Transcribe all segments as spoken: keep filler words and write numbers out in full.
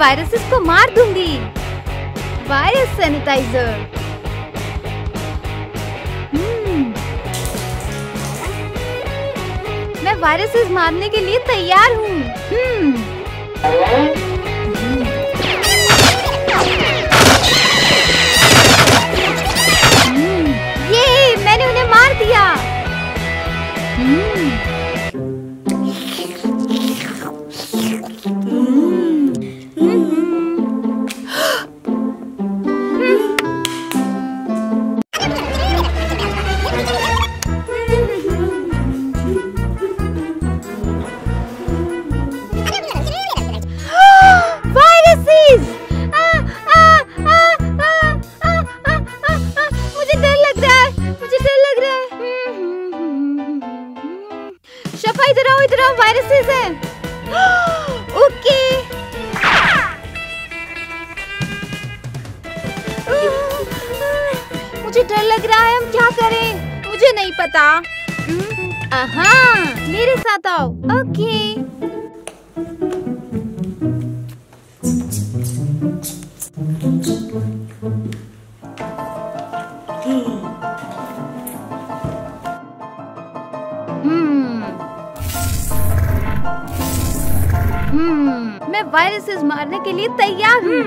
Viruses को मार दूंगी। Virus sanitiser. हम्म, मैं वायरसेस मारने के लिए तैयार हूँ। हम्म, ये मैंने उन्हें मार दिया। हम्म, शफा इधर आओ, इधर आओ, वायरसेस हैं। ओके। मुझे डर लग रहा है, हम क्या करें? मुझे नहीं पता। आहा, मेरे साथ आओ। ओके। हम्म, मैं वायरसेस मारने के लिए तैयार हूँ।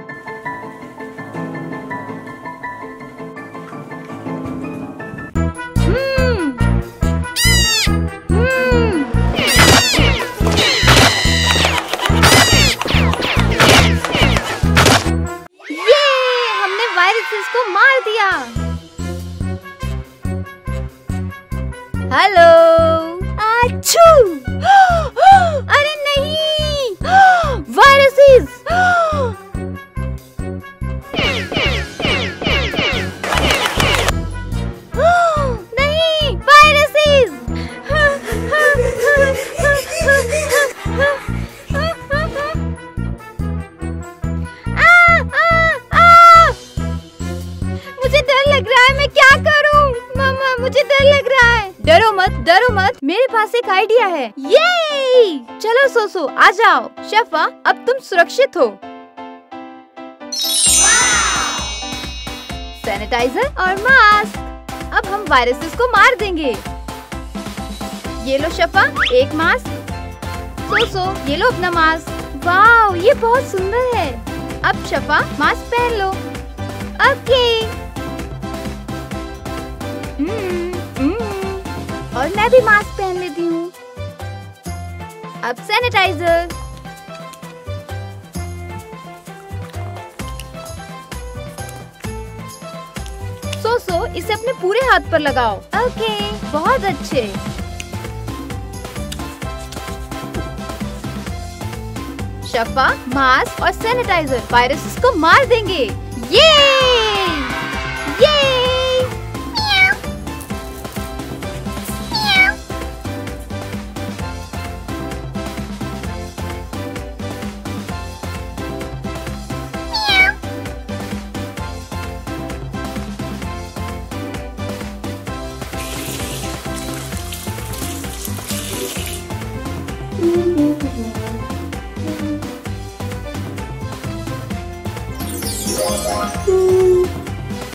हम्म, हम्म, ये हमने वायरसेस को मार दिया। हेलो। आच्छू। अरे नहीं, वायरसेस। नहीं, वायरसेस। मुझे डर लग रहा है, मैं क्या करूं? मामा, मुझे डर लग रहा है। डरो मत, डरो मत, मेरे पास एक आइडिया है। ये चलो सोसो, आ जाओ। शफा, अब तुम सुरक्षित हो। सैनिटाइजर और मास्क। अब हम वायरसेस को मार देंगे। ये लो शफा, एक मास्क। सोसो, ये लो अपना मास्क। वाह, ये बहुत सुंदर है। अब शफा, मास्क पहन लो। ओके। और मैं भी मास्क पहन लेती हूँ। अब सैनिटाइजर। सो सो इसे अपने पूरे हाथ पर लगाओ। ओके, बहुत अच्छे। शफा, मास्क और सैनिटाइजर वायरसेस को मार देंगे। ये ये Mm-hmm.